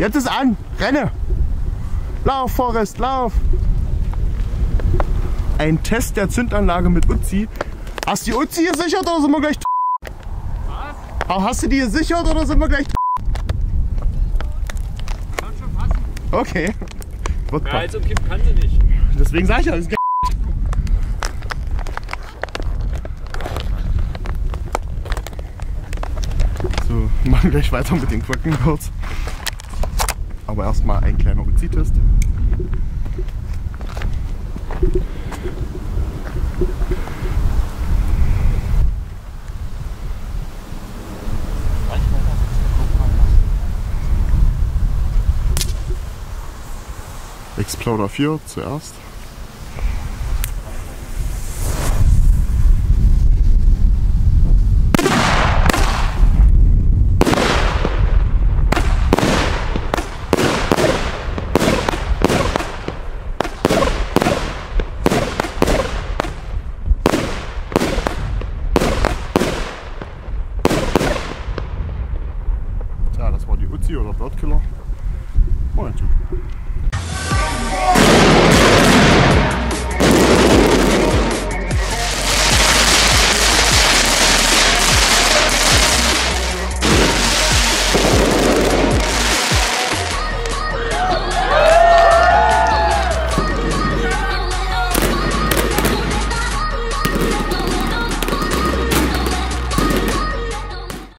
Jetzt ist an! Renne! Lauf, Forrest, lauf! Ein Test der Zündanlage mit Uzi. Hast du die Uzi gesichert oder sind wir gleich? Was? Hast du die gesichert oder sind wir gleich? Kann schon passen. Okay. Wird Ja, jetzt umkippt kann sie nicht. Deswegen sag ich ja, das ist so, wir machen gleich weiter mit den Quacken kurz. Aber erstmal ein kleiner Uzi-Test. Explorer 4 zuerst. Ja, das war die Uzi oder Birdkiller. Moment.